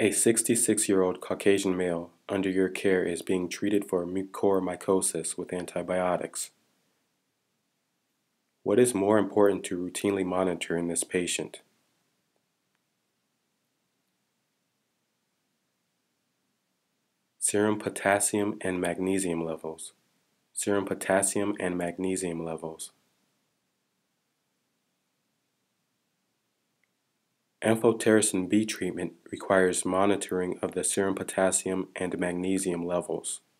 A 66-year-old Caucasian male under your care is being treated for mucormycosis with antibiotics. What is more important to routinely monitor in this patient? Serum potassium and magnesium levels. Serum potassium and magnesium levels. Amphotericin B treatment requires monitoring of the serum potassium and magnesium levels.